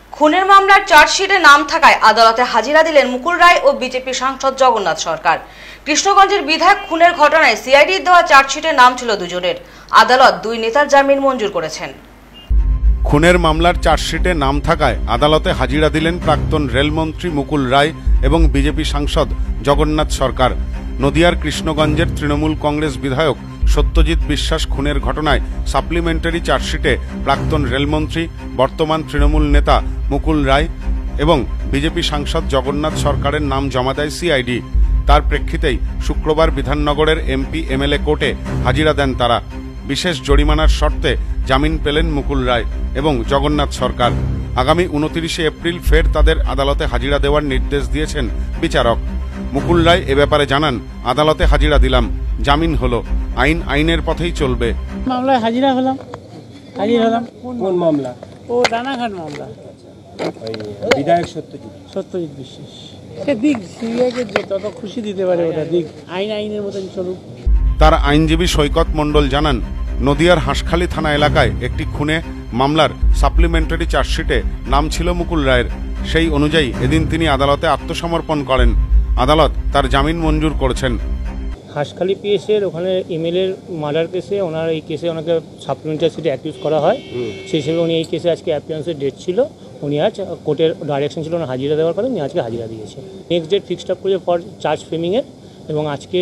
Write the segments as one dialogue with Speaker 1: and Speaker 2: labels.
Speaker 1: খুনের মামলার চার্জশিটে নাম থাকায় আদালতে হাজিরা দিলেন মুকুল রায় ও বিজেপি সাংসদ জগন্নাথ সরকার। কৃষ্ণগঞ্জের বিধায়ক খুনের ঘটনায় সিআইডির দেওয়া চার্জশিটে নাম ছিল দুজনের। আদালত দুই নেতার জামিন মঞ্জুর করেছেন।
Speaker 2: খুনের মামলার চার্জশিটে নাম থাকায় আদালতে হাজিরা দিলেন প্রাক্তন রেলমন্ত্রী মুকুল রায় এবং বিজেপি সাংসদ জগন্নাথ সরকার। নদিয়ার কৃষ্ণগঞ্জের তৃণমূল কংগ্রেস বিধায়ক সত্যজিৎ বিশ্বাস খুনের ঘটনায় সাপ্লিমেন্টারি চার্জশিটে প্রাক্তন রেলমন্ত্রী বর্তমান তৃণমূল নেতা মুকুল রায় এবং বিজেপি সাংসদ জগন্নাথ সরকারের নাম জমা দেয় সিআইডি। তার প্রেক্ষিতেই শুক্রবার বিধাননগরের এমপি এমএলএ কোর্টে হাজিরা দেন তারা। বিশেষ জরিমানার শর্তে জামিন পেলেন মুকুল রায় এবং জগন্নাথ সরকার। আগামী 29 এপ্রিল ফের তাদের আদালতে হাজিরা দেওয়ার নির্দেশ দিয়েছেন বিচারক। মুকুল রায় এ ব্যাপারে জানান, আদালতে হাজিরা দিলাম, জামিন হলো, আইন আইনের পথেই চলবে।
Speaker 3: মামলায় হাজিরা হলাম।
Speaker 4: কোন মামলা?
Speaker 3: ও রানাঘাট মামলা।
Speaker 4: বিধায়ক
Speaker 3: সত্যজিৎ বিশ্বাস সে দিক সিবিআইকে যত খুশি দিতে পারে ওটা দিক, আইন আইনের মতন চলুক।
Speaker 2: তার আইনজীবী সৈকত মণ্ডল জানান, নদিয়ার হাঁসখালি থানা এলাকায় একটি খুনে মামলার সাপ্লিমেন্টারি চার্জশিটে নাম ছিল মুকুল রায়ের। সেই অনুযায়ী এদিন তিনি আদালতে আত্মসমর্পণ করেন। আদালত তার জামিন মঞ্জুর করেছেন।
Speaker 5: হাঁসখালি পিএসের ওখানে এমএলএর মার্ডার কেসে এই কেসে ওনাকে সাপ্লিমেন্টারি সিটে অ্যাকিউজ করা হয়। সেই হিসেবে উনি এই কেসে আজকে অ্যাপিয়ারেন্সের ডেট ছিল, উনি আজ কোর্টের ডাইরেকশন ছিল ওনার হাজিরা দেওয়ার কথা, উনি আজকে হাজিরা দিয়েছে। নেক্সট ডেট ফিক্সড আপ করেছে ফর চার্জ ফ্রেমিংয়ের, এবং আজকে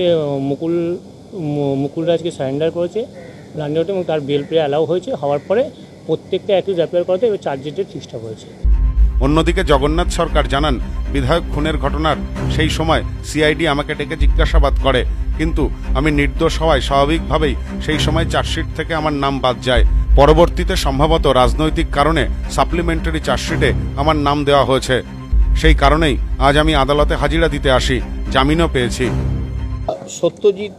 Speaker 5: মুকুলরা আজকে সারেন্ডার করেছে লান্ডাউটে এবং তার বেল প্লে অ্যালাউ হয়েছে। হওয়ার পরে প্রত্যেকটা অ্যাকিউজ অ্যাপিয়ার করাতে এবার চার্জের ডেট ফিক্সড আপ হয়েছে।
Speaker 2: অন্যদিকে জগন্নাথ সরকার জানান, বিধায়ক খুনের ঘটনার সেই সময় সিআইডি আমাকে ডেকে জিজ্ঞাসাবাদ করে, কিন্তু আমি নির্দোষ হওয়ায় স্বাভাবিকভাবেই সেই সময় চার্জশিট থেকে আমার নাম বাদ যায়। পরবর্তীতে সম্ভবত রাজনৈতিক কারণে সাপ্লিমেন্টারি চার্জশিটে আমার নাম দেওয়া হয়েছে। সেই কারণেই আজ আমি আদালতে হাজিরা দিতে আসি, জামিনও পেয়েছি।
Speaker 6: সত্যজিৎ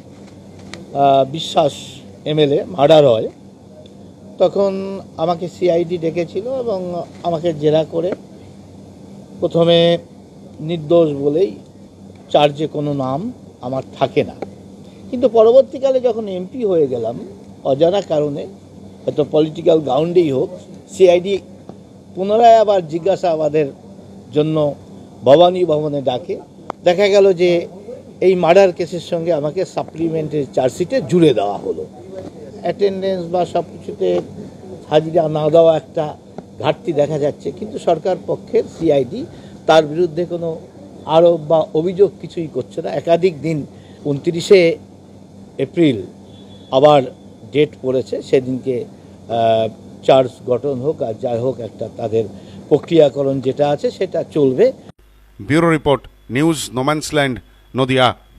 Speaker 6: বিশ্বাস এমএলএ মার্ডার হয়, তখন আমাকে সিআইডি ডেকেছিল এবং আমাকে জেরা করে প্রথমে নির্দোষ বলেই চার্জে কোনো নাম আমার থাকে না, কিন্তু পরবর্তীকালে যখন এমপি হয়ে গেলাম অজানা কারণে, হয়তো পলিটিক্যাল গ্রাউন্ডেই হোক, সিআইডি পুনরায় আবার জিজ্ঞাসাবাদের জন্য ভবানী ভবনে ডাকে। দেখা গেল যে এই মার্ডার কেসের সঙ্গে আমাকে সাপ্লিমেন্টারি চার্জশিটে জুড়ে দেওয়া হলো। অ্যাটেন্ডেন্স বা সব কিছুতে হাজিরা না দেওয়া একটা ঘাটতি দেখা যাচ্ছে, কিন্তু সরকার পক্ষের সিআইডি তার বিরুদ্ধে কোনো আরোপ বা অভিযোগ কিছুই করছে না। একাধিক দিন 29 এপ্রিল আবার ডেট পড়েছে, সেদিনকে চার্জ গঠন হোক আর যাই হোক, একটা তাদের প্রক্রিয়াকরণ যেটা আছে সেটা চলবে।
Speaker 2: Bureau report, news no man's land, Nadia.